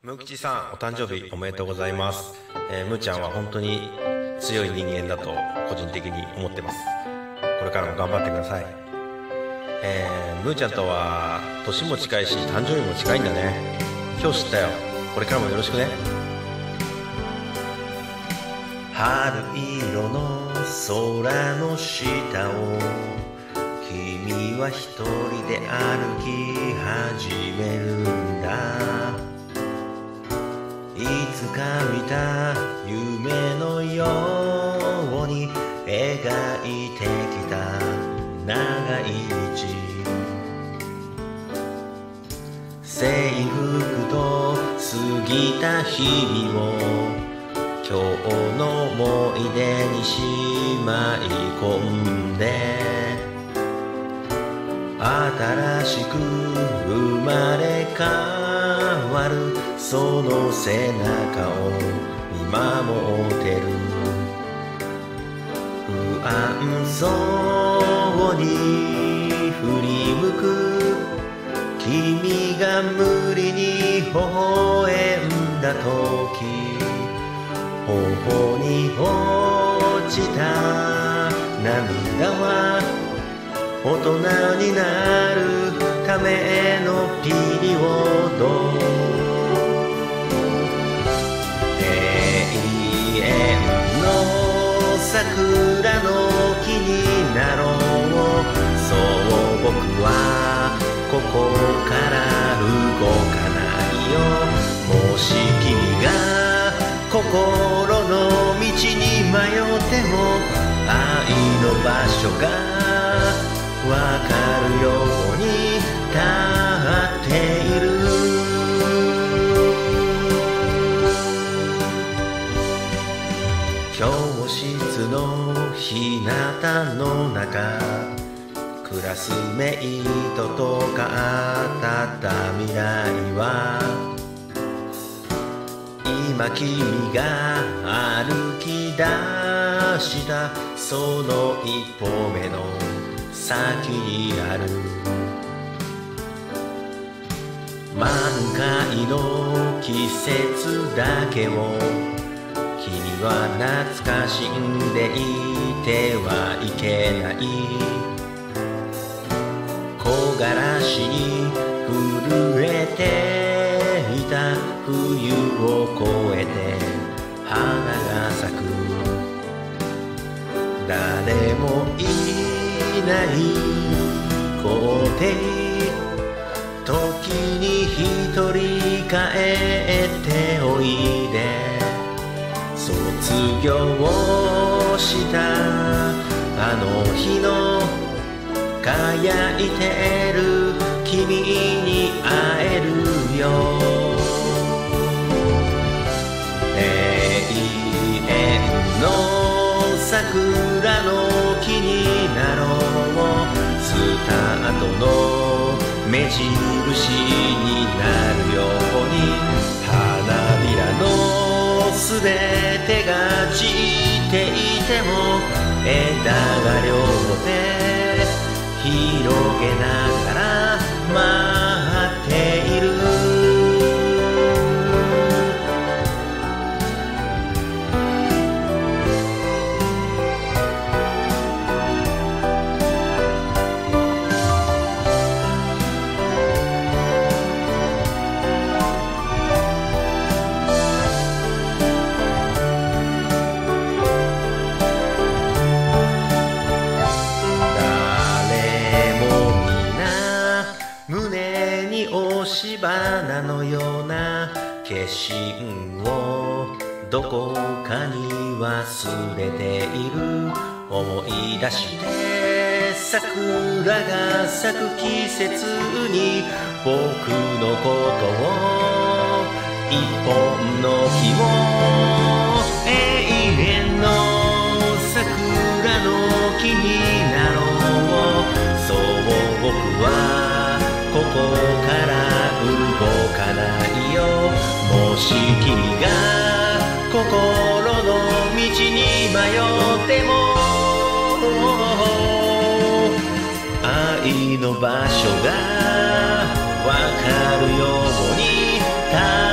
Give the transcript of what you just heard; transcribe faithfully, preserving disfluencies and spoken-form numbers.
ムーキチさん、お誕生日おめでとうございます。えー、ムーちゃんは本当に強い人間だと個人的に思ってます。これからも頑張ってください。えー、ムーちゃんとは年も近いし誕生日も近いんだね。今日知ったよ。これからもよろしくね。春色の空の下を君は一人で歩き始めるんだ。いつか見た夢のように描いてきた長い道、制服と過ぎた日々を今日の思い出にしまい込んで、新しく生まれ変わるその背中を見守ってる。不安そうに振り向く君が無理に微笑んだ時、頬に落ちた涙は大人になるためのピリオド。永遠の桜の木になろう。そう僕はここから動かないよ。もし君が心の道に迷っても愛の場所がわかるように立っている。教室の日向の中、クラスメイトと語った未来は、今君が歩き出したその一歩目の先にある。満開の季節だけを君は懐かしんでいてはいけない。木枯らしに震えていた冬を越えて花が咲く。誰もいない校庭、時に一人帰っておいで。卒業したあの日の輝いてる君に会えるよ。永遠の桜の木になろう。スタートの目印になるように、花びらのすべてが散っていても枝が両手広げながら待っている。押し花のような化身をどこかに忘れている。思い出して桜が咲く季節に僕のことを一本の木を永遠の桜の木になろう。そう僕はここから動かないよ。もし君が心の道に迷っても愛の場所がわかるように